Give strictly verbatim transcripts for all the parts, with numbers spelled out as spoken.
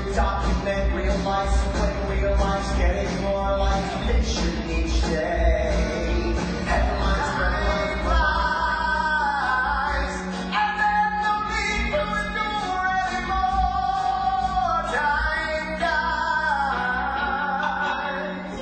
Document real life, when real life's getting more like fiction each day. Headlines spreading lies, and then no need to endure anymore. Time dies.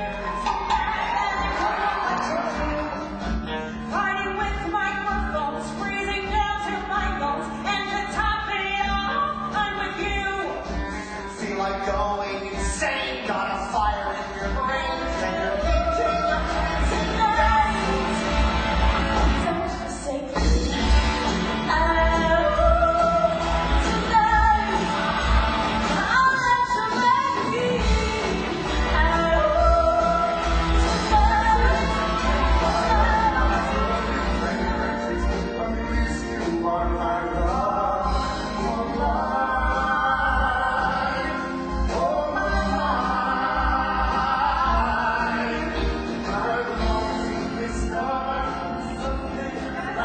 Fighting with microphones, freezing down to my bones, and to top it off, I'm with you. Feel like going insane, got a fire in your brains, and you're painting your hands in days. So much for safety. Oh, tonight, I'll let you make me. Oh, I miss you, are my love, for life, for my life. I'm longing to start something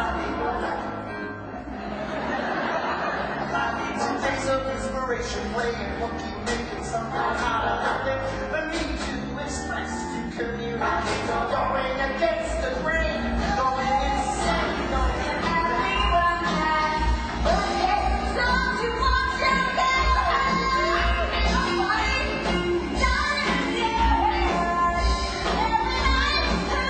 Some days of inspiration, playing hooky, making something out of nothing. The need to express, to communicate, going against the grain, going insane, going everyone has. Okay, don't you want to go? Nobody, not again. Every night,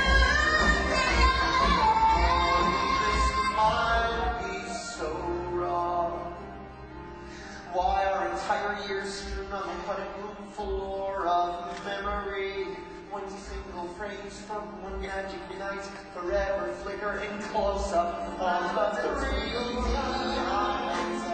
This smile is so wrong. Why are entire years strewn on a room full of memory? One single phrase from one magic night, forever flickering close up on the three eyes.